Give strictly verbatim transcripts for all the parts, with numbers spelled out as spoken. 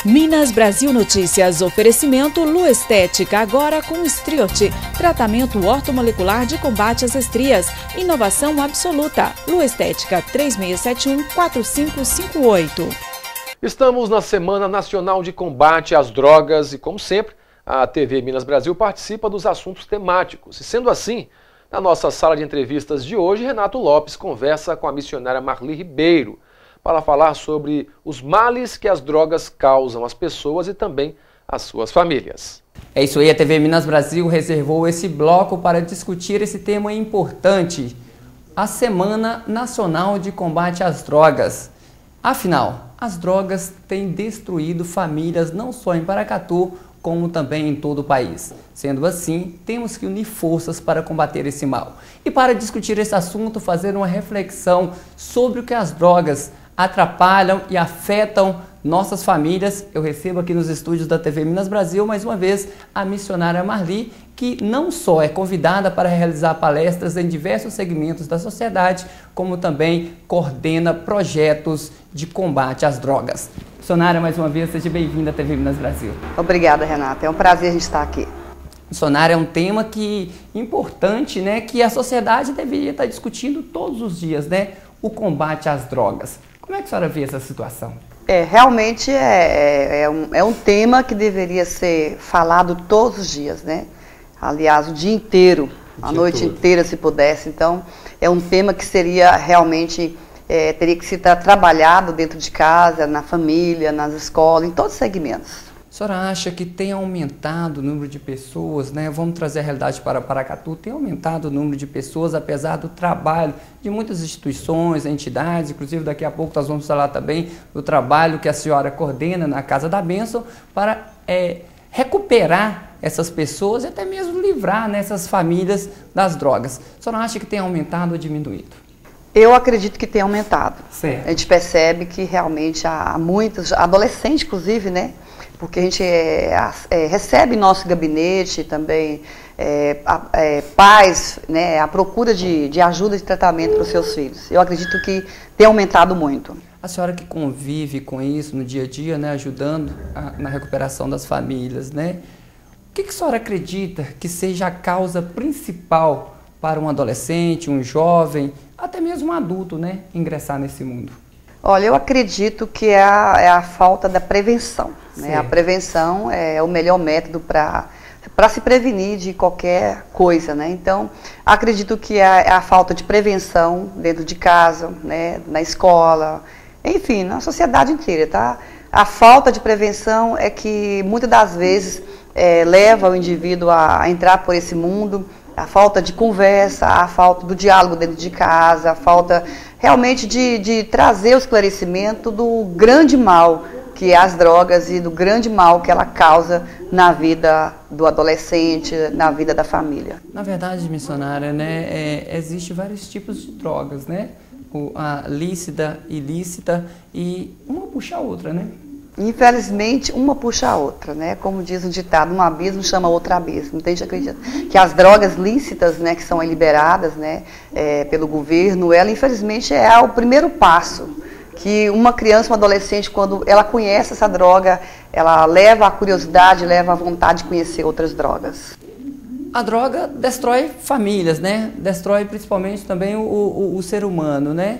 Minas Brasil Notícias, oferecimento Lu Estética, agora com Striote, tratamento ortomolecular de combate às estrias, inovação absoluta. Lu Estética, três seis sete um, quatro cinco cinco oito. Estamos na Semana Nacional de Combate às Drogas e, como sempre, a T V Minas Brasil participa dos assuntos temáticos. E sendo assim, na nossa sala de entrevistas de hoje, Renato Lopes conversa com a missionária Marli Ribeiro para falar sobre os males que as drogas causam às pessoas e também às suas famílias. É isso aí, a T V Minas Brasil reservou esse bloco para discutir esse tema importante, a Semana Nacional de Combate às Drogas. Afinal, as drogas têm destruído famílias não só em Paracatu, como também em todo o país. Sendo assim, temos que unir forças para combater esse mal. E para discutir esse assunto, fazer uma reflexão sobre o que as drogas atrapalham e afetam nossas famílias, eu recebo aqui nos estúdios da T V Minas Brasil, mais uma vez, a missionária Marli, que não só é convidada para realizar palestras em diversos segmentos da sociedade, como também coordena projetos de combate às drogas. Missionária, mais uma vez, seja bem-vinda à T V Minas Brasil. Obrigada, Renata. É um prazer a gente estar aqui. Missionária, é um tema que importante, né, que a sociedade deveria estar discutindo todos os dias, né, o combate às drogas. Como é que a senhora vê essa situação? É, realmente é, é, um, é um tema que deveria ser falado todos os dias, né? Aliás, o dia inteiro, a noite inteira, se pudesse. Então, é um tema que seria realmente, é, teria que ser trabalhado dentro de casa, na família, nas escolas, em todos os segmentos. A senhora acha que tem aumentado o número de pessoas, né? Vamos trazer a realidade para Paracatu, tem aumentado o número de pessoas, apesar do trabalho de muitas instituições, entidades, inclusive daqui a pouco nós vamos falar também do trabalho que a senhora coordena na Casa da Bênção para é, recuperar essas pessoas e até mesmo livrar, né, essas famílias das drogas. A senhora acha que tem aumentado ou diminuído? Eu acredito que tem aumentado. Certo. A gente percebe que realmente há muitos, adolescentes inclusive, né? Porque a gente é, é, recebe em nosso gabinete também é, é, pais, né, a procura de, de ajuda de tratamento para os seus filhos. Eu acredito que tem aumentado muito. A senhora que convive com isso no dia a dia, né, ajudando a, na recuperação das famílias, né? O que, que a senhora acredita que seja a causa principal para um adolescente, um jovem, até mesmo um adulto, né, ingressar nesse mundo? Olha, eu acredito que é a, é a falta da prevenção. Né? A prevenção é o melhor método para para se prevenir de qualquer coisa, né? Então, acredito que é a, é a falta de prevenção dentro de casa, né? Na escola, enfim, na sociedade inteira, tá? A falta de prevenção é que muitas das vezes é, leva o indivíduo a, a entrar por esse mundo. A falta de conversa, a falta do diálogo dentro de casa, a falta realmente de, de trazer o esclarecimento do grande mal que é as drogas e do grande mal que ela causa na vida do adolescente, na vida da família. Na verdade, missionária, né, é, existe vários tipos de drogas, né? O, a lícita, ilícita e uma puxa a outra, né? Infelizmente, uma puxa a outra, né? Como diz o ditado, um abismo chama outro abismo. Então, a gente acredita que as drogas lícitas, né, que são liberadas, né, é, pelo governo, ela, infelizmente, é o primeiro passo que uma criança, uma adolescente, quando ela conhece essa droga, ela leva a curiosidade, leva a vontade de conhecer outras drogas. A droga destrói famílias, né? Destrói principalmente também o, o, o ser humano, né?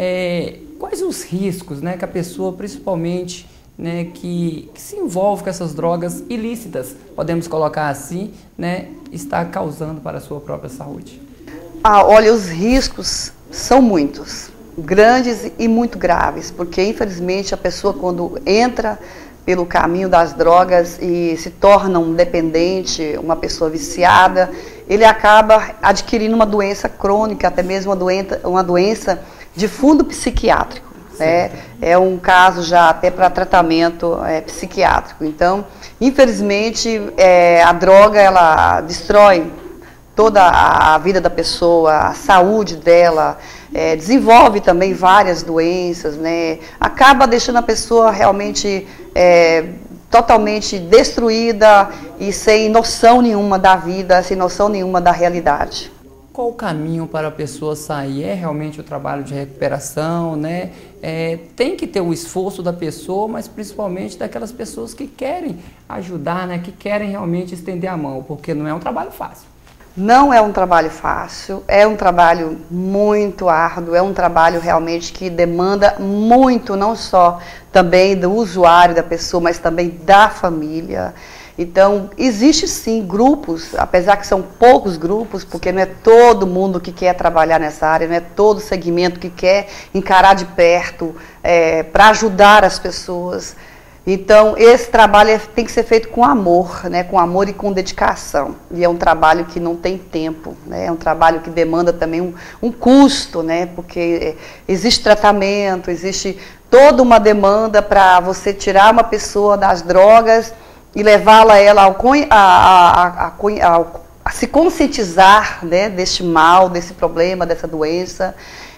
É, quais os riscos, né, que a pessoa, principalmente, né, que, que se envolve com essas drogas ilícitas, podemos colocar assim, né, está causando para a sua própria saúde? Ah, olha, os riscos são muitos, grandes e muito graves, porque infelizmente a pessoa quando entra pelo caminho das drogas e se torna um dependente, uma pessoa viciada, ele acaba adquirindo uma doença crônica, até mesmo uma doença, uma doença de fundo psiquiátrico. É, é um caso já até para tratamento é, psiquiátrico. Então, infelizmente, é, a droga ela destrói toda a vida da pessoa, a saúde dela, é, desenvolve também várias doenças, né? Acaba deixando a pessoa realmente é, totalmente destruída e sem noção nenhuma da vida, sem noção nenhuma da realidade. Qual o caminho para a pessoa sair? É realmente o trabalho de recuperação, né? É, tem que ter o esforço da pessoa, mas principalmente daquelas pessoas que querem ajudar, né, que querem realmente estender a mão, porque não é um trabalho fácil. Não é um trabalho fácil, é um trabalho muito árduo, é um trabalho realmente que demanda muito, não só também do usuário, da pessoa, mas também da família. Então, existe sim grupos, apesar que são poucos grupos, porque não é todo mundo que quer trabalhar nessa área, não é todo segmento que quer encarar de perto é, para ajudar as pessoas. Então, esse trabalho é, tem que ser feito com amor, né, com amor e com dedicação. E é um trabalho que não tem tempo, né, é um trabalho que demanda também um, um custo, né, porque existe tratamento, existe toda uma demanda para você tirar uma pessoa das drogas e levá-la ela ao, a, a, a, a, a se conscientizar, né, deste mal, desse problema, dessa doença.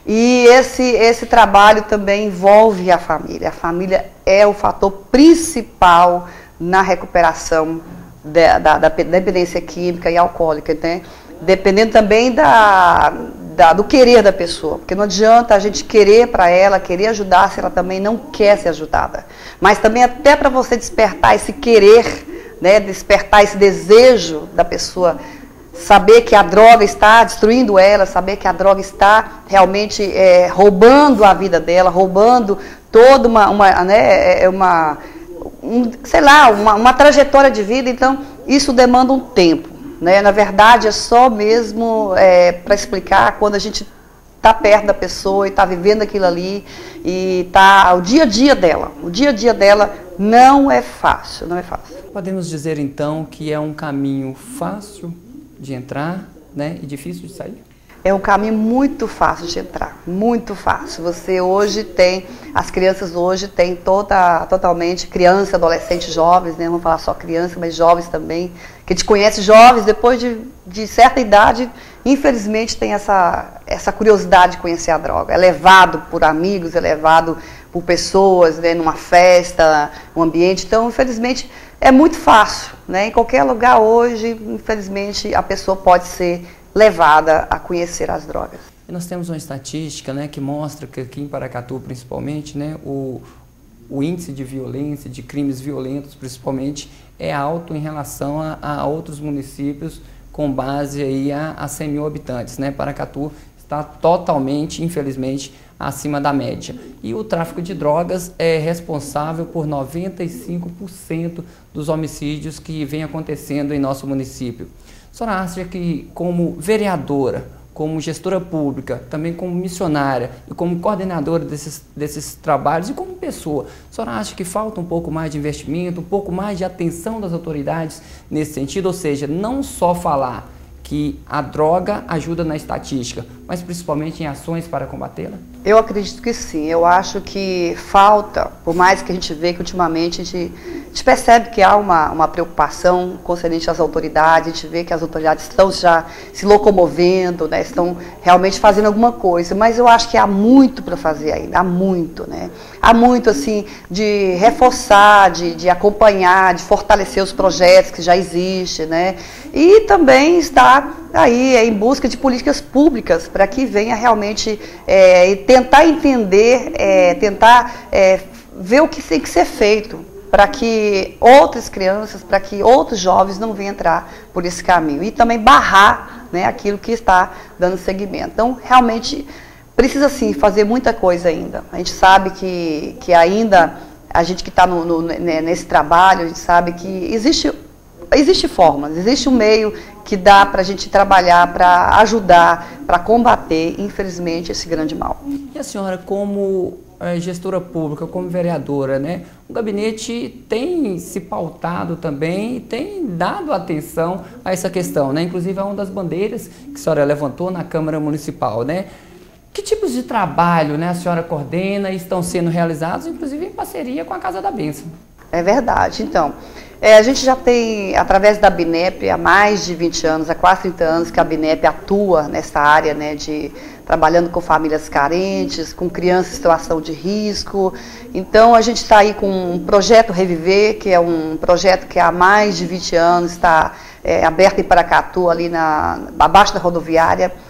E esse, esse trabalho também envolve a família. A família é o fator principal na recuperação da, da, da dependência química e alcoólica, né? Dependendo também da, da, do querer da pessoa, porque não adianta a gente querer para ela, querer ajudar se ela também não quer ser ajudada. Mas também até para você despertar esse querer, né, despertar esse desejo da pessoa, saber que a droga está destruindo ela, saber que a droga está realmente é, roubando a vida dela, roubando toda uma, uma, né, uma um, sei lá, uma, uma trajetória de vida. Então, isso demanda um tempo, né? Na verdade, é só mesmo é, para explicar quando a gente está perto da pessoa e está vivendo aquilo ali e está o dia a dia dela. O dia a dia dela não é fácil, não é fácil. Podemos dizer, então, que é um caminho fácil de entrar, né, e difícil de sair? É um caminho muito fácil de entrar, muito fácil. Você hoje tem, as crianças hoje têm toda, totalmente, criança, adolescente, jovens, né, vamos falar só criança, mas jovens também, que a gente conhece jovens, depois de, de certa idade, infelizmente tem essa, essa curiosidade de conhecer a droga. É levado por amigos, é levado por pessoas, né, numa festa, um ambiente. Então, infelizmente, é muito fácil, né? Em qualquer lugar hoje, infelizmente, a pessoa pode ser levada a conhecer as drogas. E nós temos uma estatística, né, que mostra que aqui em Paracatu, principalmente, né, o, o índice de violência, de crimes violentos, principalmente, é alto em relação a, a outros municípios com base aí a, a cem mil habitantes, né? Paracatu está totalmente, infelizmente, acima da média. E o tráfico de drogas é responsável por noventa e cinco por cento dos homicídios que vem acontecendo em nosso município. A senhora acha que, como vereadora, como gestora pública, também como missionária e como coordenadora desses, desses trabalhos e como pessoa, a senhora acha que falta um pouco mais de investimento, um pouco mais de atenção das autoridades nesse sentido? Ou seja, não só falar que a droga ajuda na estatística, mas principalmente em ações para combatê-la? Eu acredito que sim. Eu acho que falta, por mais que a gente vê que ultimamente a gente, a gente percebe que há uma, uma preocupação concernente às autoridades, a gente vê que as autoridades estão já se locomovendo, né, estão realmente fazendo alguma coisa, mas eu acho que há muito para fazer ainda, há muito, né? Há muito, assim, de reforçar, de, de acompanhar, de fortalecer os projetos que já existem, né? E também estar aí em busca de políticas públicas para que venha realmente é, tentar entender, é, tentar é, ver o que tem que ser feito para que outras crianças, para que outros jovens não venham entrar por esse caminho e também barrar, né, aquilo que está dando seguimento. Então, realmente, precisa sim fazer muita coisa ainda. A gente sabe que, que ainda, a gente que está no, no, nesse trabalho, a gente sabe que existe, existe formas, existe um meio que dá para a gente trabalhar, para ajudar, para combater, infelizmente, esse grande mal. E a senhora, como é, gestora pública, como vereadora, né, o gabinete tem se pautado também e tem dado atenção a essa questão, né? Inclusive é uma das bandeiras que a senhora levantou na Câmara Municipal, né? Que tipos de trabalho, né, a senhora coordena e estão sendo realizados, inclusive em parceria com a Casa da Bênção? É verdade. Então, é, a gente já tem, através da BINEP, há mais de vinte anos, há quase trinta anos que a BINEP atua nessa área, né, de trabalhando com famílias carentes, com crianças em situação de risco. Então, a gente está aí com um projeto Reviver, que é um projeto que há mais de vinte anos está é, aberto em Paracatu, ali na, abaixo da rodoviária.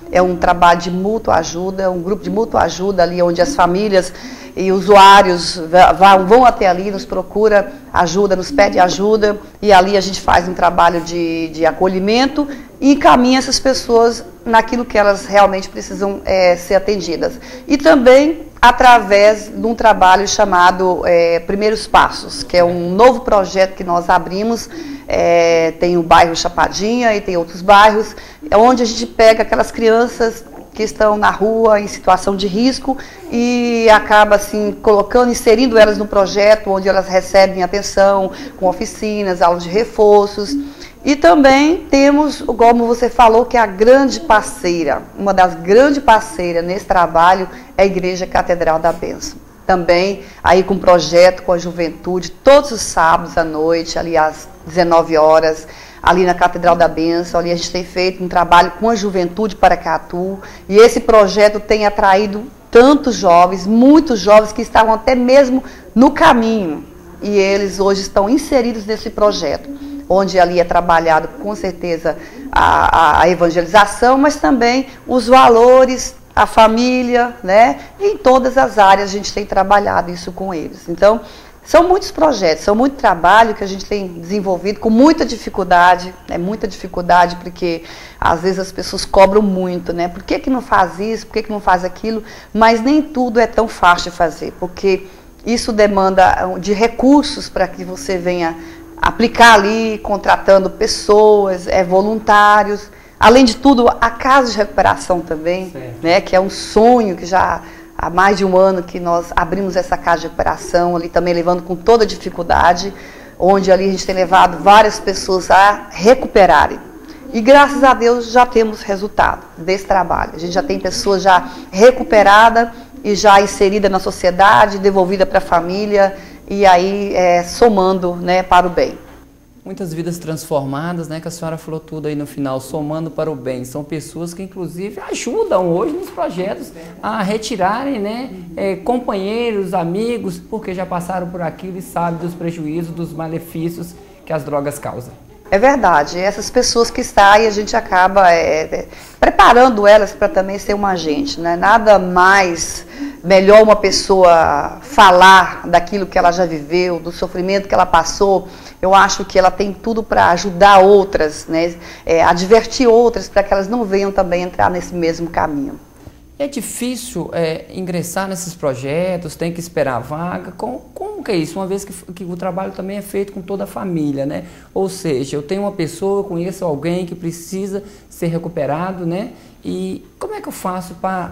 é um trabalho de mútua ajuda, um grupo de mútua ajuda ali onde as famílias e usuários vão até ali, nos procura ajuda, nos pede ajuda, e ali a gente faz um trabalho de, de acolhimento e encaminha essas pessoas naquilo que elas realmente precisam é, ser atendidas. E também através de um trabalho chamado é, Primeiros Passos, que é um novo projeto que nós abrimos, é, tem o bairro Chapadinha e tem outros bairros, é onde a gente pega aquelas crianças que estão na rua em situação de risco e acaba assim colocando, inserindo elas no projeto onde elas recebem atenção com oficinas, aulas de reforços. E também temos, como você falou, que é a grande parceira, uma das grandes parceiras nesse trabalho é a Igreja Catedral da Bênção. Também aí com projeto com a juventude, todos os sábados à noite, ali às dezenove horas, ali na Catedral da Bênção, ali a gente tem feito um trabalho com a juventude Paracatu, e esse projeto tem atraído tantos jovens, muitos jovens que estavam até mesmo no caminho, e eles hoje estão inseridos nesse projeto, onde ali é trabalhado com certeza a, a evangelização, mas também os valores, a família, né? E em todas as áreas a gente tem trabalhado isso com eles. Então, são muitos projetos, são muito trabalho que a gente tem desenvolvido com muita dificuldade, é né? muita dificuldade, porque às vezes as pessoas cobram muito, né? Por que que não faz isso, por que que não faz aquilo? Mas nem tudo é tão fácil de fazer, porque isso demanda de recursos para que você venha aplicar ali, contratando pessoas, é, voluntários. Além de tudo, a casa de recuperação também, né, que é um sonho que já há mais de um ano que nós abrimos essa casa de recuperação, ali também levando com toda dificuldade, onde ali a gente tem levado várias pessoas a recuperarem. E graças a Deus já temos resultado desse trabalho. A gente já tem pessoas já recuperadas e já inserida na sociedade, devolvida para a família, e aí é, somando, né, para o bem. Muitas vidas transformadas, né, que a senhora falou tudo aí no final, somando para o bem. São pessoas que inclusive ajudam hoje nos projetos a retirarem, né, é, companheiros, amigos, porque já passaram por aquilo e sabem dos prejuízos, dos malefícios que as drogas causam. É verdade, essas pessoas que saem, a gente acaba é, é, preparando elas para também ser um agente, né? Nada mais melhor uma pessoa falar daquilo que ela já viveu, do sofrimento que ela passou. Eu acho que ela tem tudo para ajudar outras, né? É, advertir outras para que elas não venham também entrar nesse mesmo caminho. É difícil é, ingressar nesses projetos, tem que esperar a vaga. Como, como que é isso? Uma vez que, que o trabalho também é feito com toda a família, né? Ou seja, eu tenho uma pessoa, eu conheço alguém que precisa ser recuperado, né? E como é que eu faço para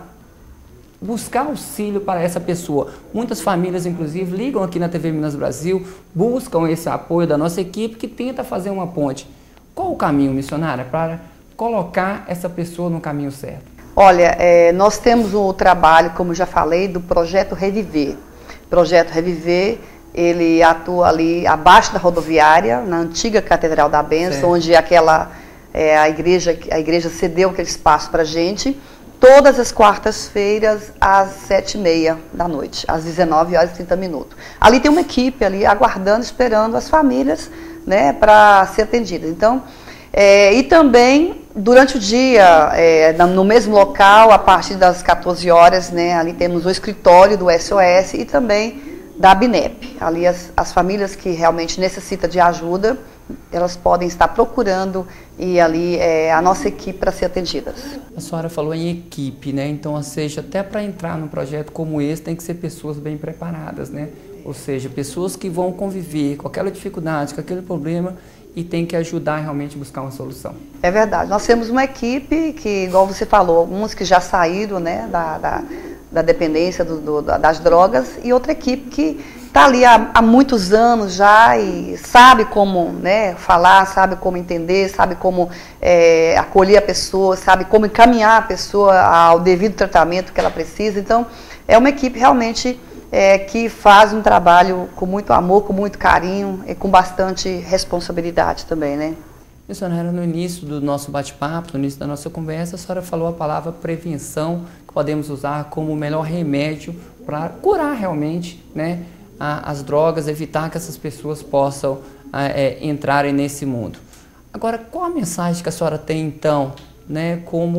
buscar auxílio para essa pessoa? Muitas famílias, inclusive, ligam aqui na T V Minas Brasil, buscam esse apoio da nossa equipe que tenta fazer uma ponte. Qual o caminho, missionária, para colocar essa pessoa no caminho certo? Olha, é, nós temos o trabalho, como já falei, do Projeto Reviver. O Projeto Reviver, ele atua ali abaixo da rodoviária, na antiga Catedral da Bênção, certo. Onde aquela, é, a, igreja, a igreja cedeu aquele espaço para a gente, todas as quartas-feiras, às sete e meia da noite, às dezenove horas e trinta minutos. Ali tem uma equipe ali aguardando, esperando as famílias, né, para ser atendidas. Então, é, e também durante o dia, é, no mesmo local, a partir das quatorze horas, né, ali temos o escritório do S O S e também da ABNEP. Ali as, as famílias que realmente necessitam de ajuda, elas podem estar procurando e ali é, a nossa equipe para ser atendidas. A senhora falou em equipe, né? Então, ou seja, até para entrar num projeto como esse tem que ser pessoas bem preparadas, né? Ou seja, pessoas que vão conviver com aquela dificuldade, com aquele problema e tem que ajudar realmente a buscar uma solução. É verdade. Nós temos uma equipe que, igual você falou, alguns que já saíram, né, da, da, da dependência do, do, das drogas, e outra equipe que está ali há, há muitos anos já e sabe como, né, falar, sabe como entender, sabe como é, acolher a pessoa, sabe como encaminhar a pessoa ao devido tratamento que ela precisa. Então, é uma equipe realmente é, que faz um trabalho com muito amor, com muito carinho e com bastante responsabilidade também, né? Missionária, no início do nosso bate-papo, no início da nossa conversa, a senhora falou a palavra prevenção, que podemos usar como o melhor remédio para curar realmente, né, a, as drogas, evitar que essas pessoas possam é, entrarem nesse mundo. Agora, qual a mensagem que a senhora tem, então, né, como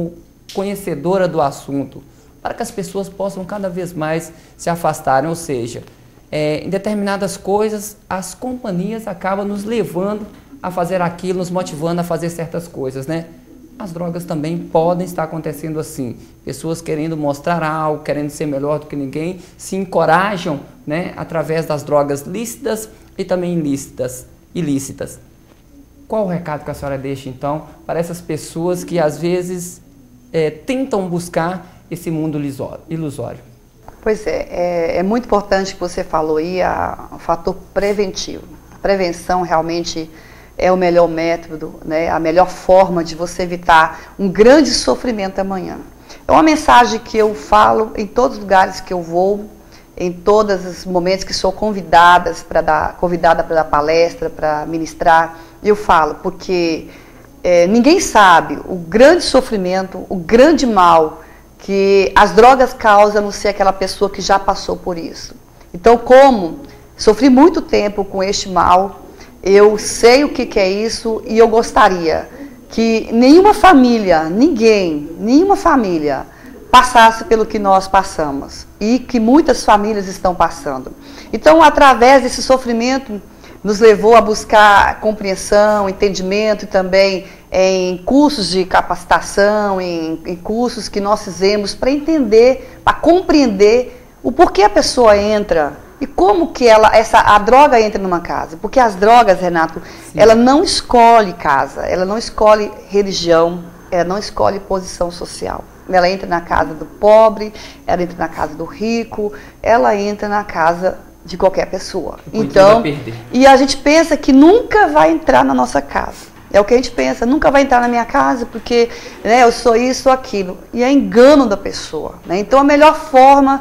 conhecedora do assunto, para que as pessoas possam cada vez mais se afastarem, ou seja, é, em determinadas coisas, as companhias acabam nos levando a fazer aquilo, nos motivando a fazer certas coisas, né? As drogas também podem estar acontecendo assim. Pessoas querendo mostrar algo, querendo ser melhor do que ninguém, se encorajam, né, através das drogas lícitas e também ilícitas. ilícitas. Qual o recado que a senhora deixa, então, para essas pessoas que, às vezes, é, tentam buscar esse mundo ilusório? Pois é, é, é muito importante que você falou aí, a, o fator preventivo. A prevenção realmente é o melhor método, né, a melhor forma de você evitar um grande sofrimento amanhã. É uma mensagem que eu falo em todos os lugares que eu vou, em todos os momentos que sou convidadas para dar, convidada para dar palestra, para ministrar, eu falo, porque é, ninguém sabe o grande sofrimento, o grande mal que as drogas causam, a não ser aquela pessoa que já passou por isso. Então, como sofri muito tempo com este mal, eu sei o que, que é isso e eu gostaria que nenhuma família, ninguém, nenhuma família passasse pelo que nós passamos e que muitas famílias estão passando. Então, através desse sofrimento, nos levou a buscar compreensão, entendimento e também em cursos de capacitação, em, em cursos que nós fizemos para entender, para compreender o porquê a pessoa entra e como que ela, essa, a droga entra numa casa. Porque as drogas, Renato, Sim. ela não escolhe casa, ela não escolhe religião, ela não escolhe posição social. Ela entra na casa do pobre, ela entra na casa do rico, ela entra na casa de qualquer pessoa. Então, e a gente pensa que nunca vai entrar na nossa casa. É o que a gente pensa, nunca vai entrar na minha casa porque, né, eu sou isso ou aquilo. E é engano da pessoa, né? Então a melhor forma,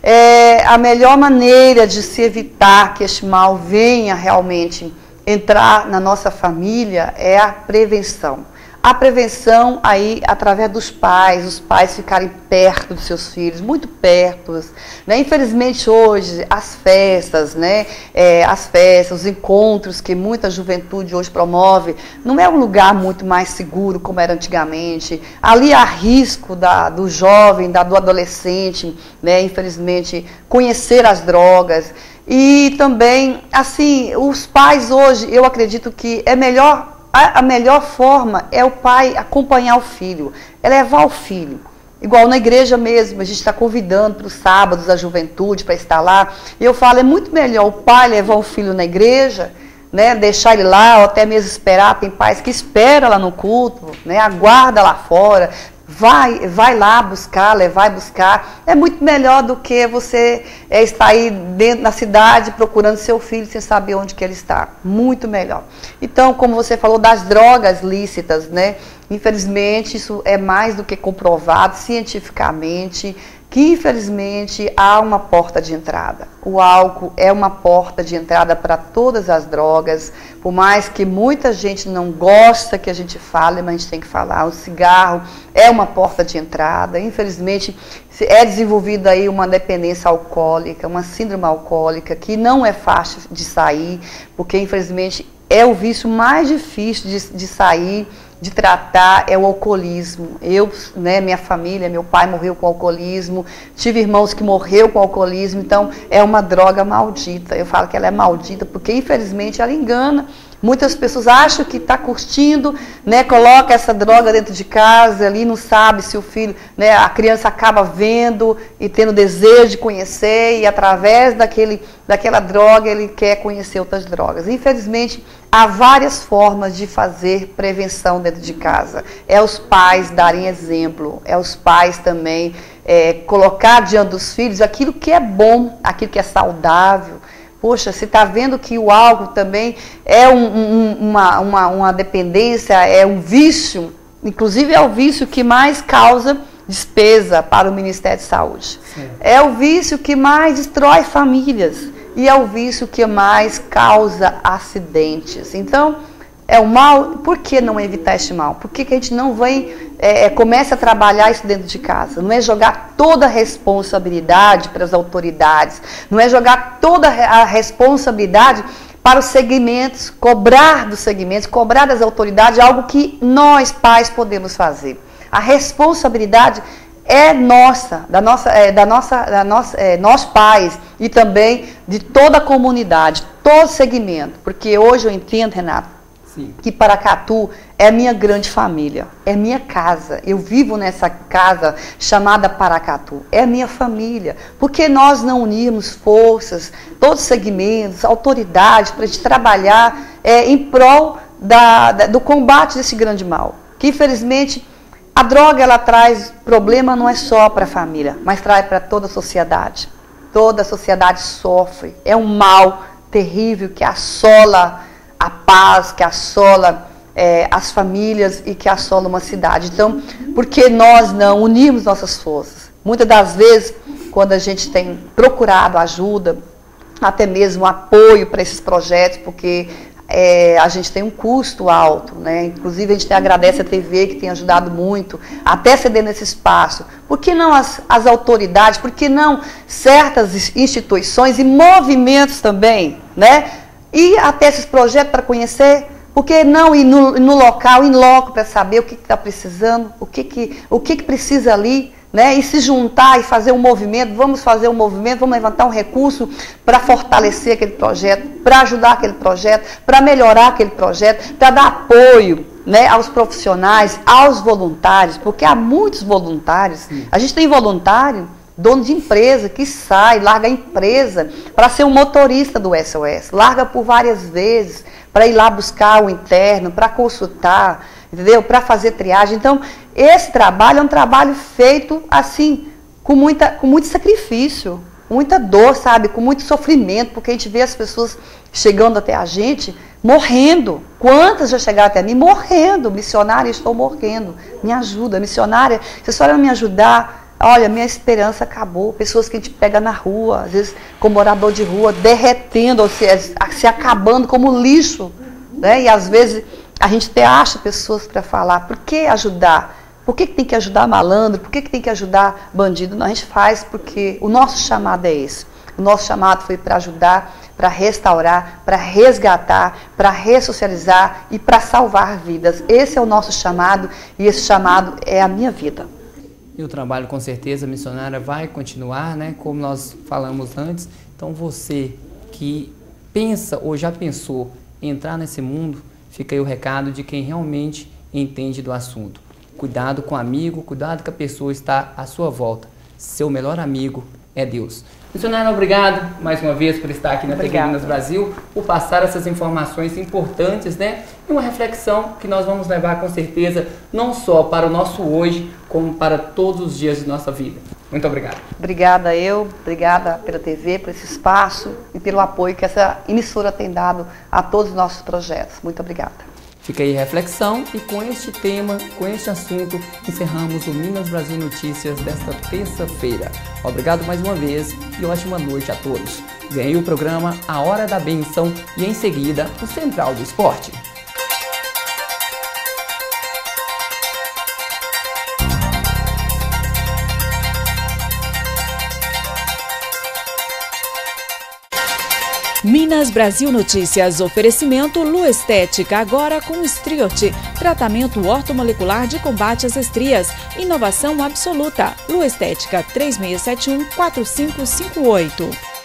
é, a melhor maneira de se evitar que este mal venha realmente entrar na nossa família é a prevenção. A prevenção aí através dos pais, os pais ficarem perto dos seus filhos, muito perto, né? Infelizmente hoje as festas, né? É, as festas, os encontros que muita juventude hoje promove, não é um lugar muito mais seguro como era antigamente. Ali há risco da, do jovem, da, do adolescente, né? Infelizmente conhecer as drogas. E também, assim, os pais hoje, eu acredito que é melhor... A melhor forma é o pai acompanhar o filho, é levar o filho. Igual na igreja mesmo, a gente está convidando para os sábados a juventude para estar lá. E eu falo, é muito melhor o pai levar o filho na igreja, né, deixar ele lá, ou até mesmo esperar. Tem pais que esperam lá no culto, né, aguarda lá fora. Vai, vai lá buscar, levar e buscar. É muito melhor do que você é, estar aí dentro da cidade procurando seu filho sem saber onde que ele está. Muito melhor. Então, como você falou das drogas lícitas, né? Infelizmente, isso é mais do que comprovado cientificamente, que infelizmente há uma porta de entrada. O álcool é uma porta de entrada para todas as drogas, por mais que muita gente não gosta que a gente fale, mas a gente tem que falar. O cigarro é uma porta de entrada. Infelizmente é desenvolvida aí uma dependência alcoólica, uma síndrome alcoólica que não é fácil de sair, porque infelizmente é o vício mais difícil de, de sair, de tratar, é o alcoolismo. Eu, né, minha família, meu pai morreu com alcoolismo, tive irmãos que morreram com alcoolismo, então é uma droga maldita. Eu falo que ela é maldita porque infelizmente ela engana. Muitas pessoas acham que está curtindo, né, coloca essa droga dentro de casa ali, não sabe se o filho, né, a criança acaba vendo e tendo desejo de conhecer e através daquele, daquela droga ele quer conhecer outras drogas. Infelizmente, há várias formas de fazer prevenção dentro de casa. É os pais darem exemplo, é os pais também é, colocar diante dos filhos aquilo que é bom, aquilo que é saudável. Poxa, você está vendo que o álcool também é um, um, uma, uma, uma dependência, é um vício, inclusive é o vício que mais causa despesa para o Ministério de Saúde. Sim. É o vício que mais destrói famílias e é o vício que mais causa acidentes. Então, é o mal, por que não evitar este mal? Por que que a gente não vem, é, começa a trabalhar isso dentro de casa? Não é jogar toda a responsabilidade para as autoridades, não é jogar toda a responsabilidade para os segmentos, cobrar dos segmentos, cobrar das autoridades, algo que nós, pais, podemos fazer. a responsabilidade é nossa, da nossa, é, da nossa, da nossa é, nós pais e também de toda a comunidade, todo segmento. Porque hoje eu entendo, Renato, Sim. que Paracatu é minha grande família, é minha casa. Eu vivo nessa casa chamada Paracatu, é minha família. Por que nós não unirmos forças, todos os segmentos, autoridades, para a gente trabalhar é, em prol da, da, do combate desse grande mal? Que infelizmente a droga ela traz problema não é só para a família, mas traz para toda a sociedade. Toda a sociedade sofre. É um mal terrível que assola a paz, que assola é, as famílias e que assola uma cidade. Então, por que nós não unirmos nossas forças? Muitas das vezes, quando a gente tem procurado ajuda, até mesmo apoio para esses projetos, porque É, a gente tem um custo alto, né? Inclusive a gente agradece a T V que tem ajudado muito, até ceder nesse espaço. Por que não as, as autoridades, por que não certas instituições e movimentos também, né? Ir até esses projetos para conhecer, por que não ir no, no local, em loco, para saber o que está precisando, o, que, que, o que, que precisa ali, né? E se juntar e fazer um movimento, vamos fazer um movimento, vamos levantar um recurso para fortalecer aquele projeto, para ajudar aquele projeto, para melhorar aquele projeto, para dar apoio, né, aos profissionais, aos voluntários, porque há muitos voluntários. Sim. A gente tem voluntário, dono de empresa, que sai, larga a empresa para ser um motorista do S O S, larga por várias vezes para ir lá buscar o interno, para consultar, entendeu? Para fazer triagem. Então, esse trabalho é um trabalho feito assim, com, muita, com muito sacrifício, com muita dor, sabe? Com muito sofrimento, porque a gente vê as pessoas chegando até a gente, morrendo. Quantas já chegaram até mim morrendo? Missionária, estou morrendo. Me ajuda, missionária, se a senhora não me ajudar, olha, minha esperança acabou. Pessoas que a gente pega na rua, às vezes com morador de rua, derretendo, ou se, se acabando como lixo, né? E às vezes a gente até acha pessoas para falar. Por que ajudar? Por que, que tem que ajudar malandro? Por que, que tem que ajudar bandido? Não, a gente faz porque o nosso chamado é esse. O nosso chamado foi para ajudar, para restaurar, para resgatar, para ressocializar e para salvar vidas. Esse é o nosso chamado e esse chamado é a minha vida. E o trabalho, com certeza, missionária, vai continuar, né? Como nós falamos antes. Então, você que pensa ou já pensou em entrar nesse mundo, fica aí o recado de quem realmente entende do assunto. Cuidado com o amigo, cuidado que a pessoa está à sua volta. Seu melhor amigo é Deus. Missionária, obrigado mais uma vez por estar aqui na T V Minas Brasil, por passar essas informações importantes, né? E uma reflexão que nós vamos levar com certeza, não só para o nosso hoje, como para todos os dias de nossa vida. Muito obrigado. Obrigada eu, obrigada pela T V, por esse espaço e pelo apoio que essa emissora tem dado a todos os nossos projetos. Muito obrigada. Fica aí a reflexão e com este tema, com este assunto, encerramos o Minas Brasil Notícias desta terça-feira. Obrigado mais uma vez e ótima noite a todos. Vem aí o programa A Hora da Bênção e em seguida o Central do Esporte. Minas Brasil Notícias, oferecimento Luestética, agora com Striote, tratamento ortomolecular de combate às estrias, inovação absoluta. Luestética três seis sete um, quatro cinco cinco oito.